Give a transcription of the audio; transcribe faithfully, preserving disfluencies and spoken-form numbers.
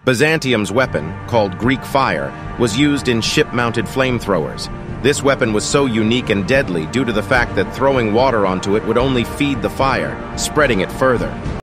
Byzantium's weapon, called Greek fire, was used in ship-mounted flamethrowers. This weapon was so unique and deadly due to the fact that throwing water onto it would only feed the fire, spreading it further.